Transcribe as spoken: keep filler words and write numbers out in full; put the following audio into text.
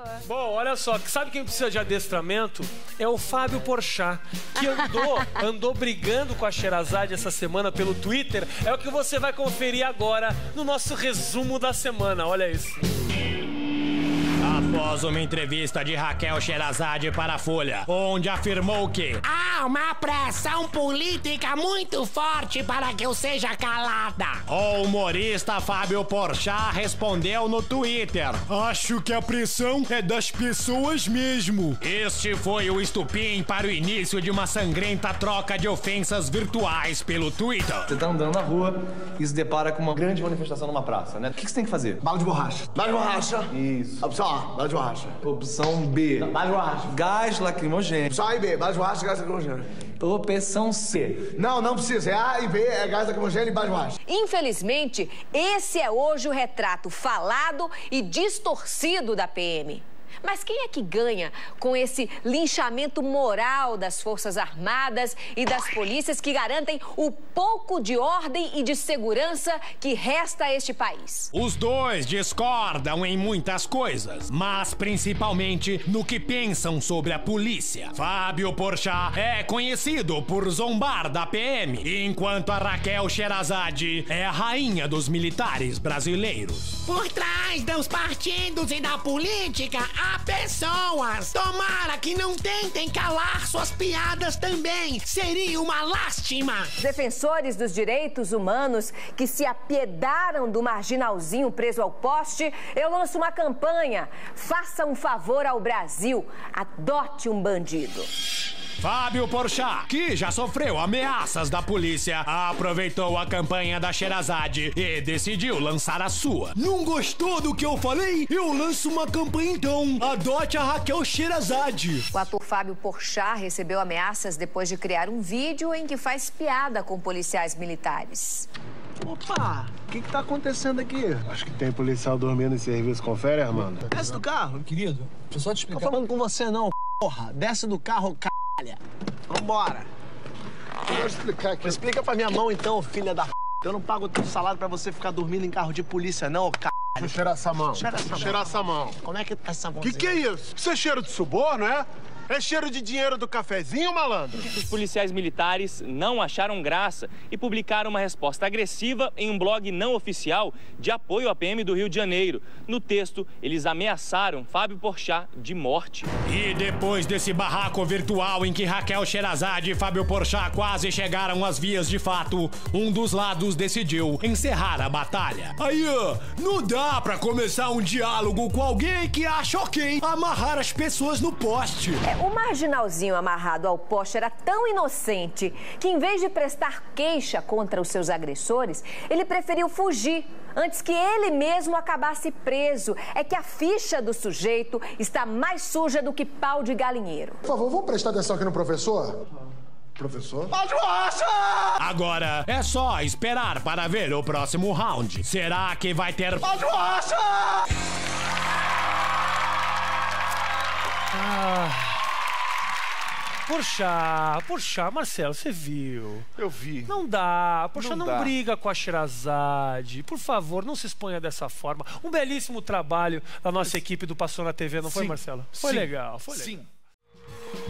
Bom, olha só, sabe quem precisa de adestramento? É o Fábio Porchat, que andou, andou brigando com a Sherazade essa semana pelo Twitter. É o que você vai conferir agora no nosso resumo da semana. Olha isso. Após uma entrevista de Raquel Sherazade para a Folha, onde afirmou que há uma pressão política muito forte para que eu seja calada, o humorista Fábio Porchat respondeu no Twitter: acho que a pressão é das pessoas mesmo. Este foi o estupim para o início de uma sangrenta troca de ofensas virtuais pelo Twitter. Você tá andando na rua e se depara com uma grande manifestação numa praça, né? O que você tem que fazer? Bala de borracha. Bala de borracha. Isso. Opção A, bala de borracha. Opção B. Bala de borracha. Gás lacrimogêneo. Opção A e B, bala de borracha e gás lacrimogêneo. Opção C. Não, não precisa. É A e B, é gás lacrimogêneo e bala de borracha. Infelizmente, esse é hoje o retrato falado e distorcido da P M. Mas quem é que ganha com esse linchamento moral das Forças Armadas e das polícias que garantem o pouco de ordem e de segurança que resta a este país? Os dois discordam em muitas coisas, mas principalmente no que pensam sobre a polícia. Fábio Porchat é conhecido por zombar da P M, enquanto a Raquel Sherazade é a rainha dos militares brasileiros. Por trás dos partidos e da política, há pessoas. Tomara que não tentem calar suas piadas também. Seria uma lástima. Defensores dos direitos humanos que se apiedaram do marginalzinho preso ao poste, eu lanço uma campanha. Faça um favor ao Brasil. Adote um bandido. Fábio Porchat, que já sofreu ameaças da polícia, aproveitou a campanha da Sherazade e decidiu lançar a sua. Não gostou do que eu falei? Eu lanço uma campanha então. Adote a Raquel Sherazade. O ator Fábio Porchat recebeu ameaças depois de criar um vídeo em que faz piada com policiais militares. Opa, o que que tá acontecendo aqui? Acho que tem policial dormindo em serviço. Confere, Armando. Desce do carro. Querido, deixa eu só te explicar. Tô falando com você não, porra. Desce do carro, c****. Vambora. Eu vou explicar aqui. Explica pra minha mão então, filha da f***. Eu não pago teu salário pra você ficar dormindo em carro de polícia não, c****. Deixa eu cheirar essa mão. Cheira essa mão. Cheirar essa mão. Como é que tá essa mão? Que que é isso? Isso é cheiro de suborno, é? É cheiro de dinheiro do cafezinho, malandro? Os policiais militares não acharam graça e publicaram uma resposta agressiva em um blog não oficial de apoio à P M do Rio de Janeiro. No texto, eles ameaçaram Fábio Porchat de morte. E depois desse barraco virtual em que Raquel Sherazade e Fábio Porchat quase chegaram às vias de fato, um dos lados decidiu encerrar a batalha. Aí, não dá pra começar um diálogo com alguém que acha ok amarrar as pessoas no poste. É, o marginalzinho amarrado ao poste era tão inocente que, em vez de prestar queixa contra os seus agressores, ele preferiu fugir antes que ele mesmo acabasse preso. É que a ficha do sujeito está mais suja do que pau de galinheiro. Por favor, vamos prestar atenção aqui no professor? Professor? Pode borracha! Agora é só esperar para ver o próximo round. Será que vai ter... Pode borracha! Ah... Porchat, Porchat, Marcelo, você viu? Eu vi. Não dá, Porchat não, Não dá. briga com a Sherazade. Por favor, não se exponha dessa forma. Um belíssimo trabalho da nossa equipe do Passou na T V, não foi, Sim. Marcelo? Foi Sim. legal, foi legal. Sim.